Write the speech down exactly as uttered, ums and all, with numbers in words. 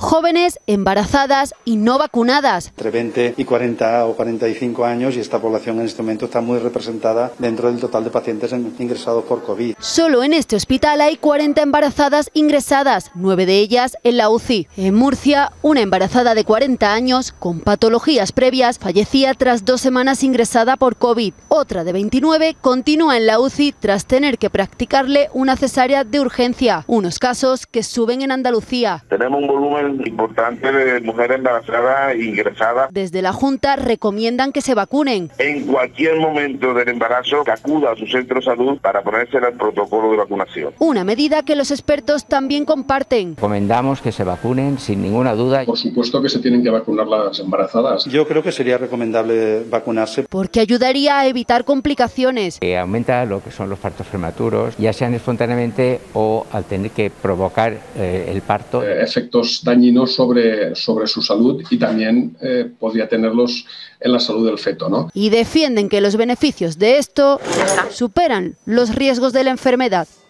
jóvenes, embarazadas y no vacunadas. Entre veinte y cuarenta o cuarenta y cinco años, y esta población en este momento está muy representada dentro del total de pacientes ingresados por COVID. Solo en este hospital hay cuarenta embarazadas ingresadas, nueve de ellas en la U C I. En Murcia, una embarazada de cuarenta años con patologías previas fallecía tras dos semanas ingresada por COVID. Otra de veintinueve continúa en la U C I tras tener que practicarle una cesárea de urgencia, unos casos que suben en Andalucía. Tenemos un volumen importante de mujeres embarazadas ingresadas. Desde la Junta recomiendan que se vacunen. En cualquier momento del embarazo, que acuda a su centro de salud para ponerse el protocolo de vacunación. Una medida que los expertos también comparten. Recomendamos que se vacunen sin ninguna duda. Por supuesto que se tienen que vacunar las embarazadas. Yo creo que sería recomendable vacunarse. Porque ayudaría a evitar complicaciones. Eh, aumenta lo que son los partos prematuros, ya sean espontáneamente o al tener que provocar eh, el parto. Eh, efectos dañinos sobre, sobre su salud y también eh, podría tenerlos en la salud del feto, ¿no? Y defienden que los beneficios de esto superan los riesgos de la enfermedad.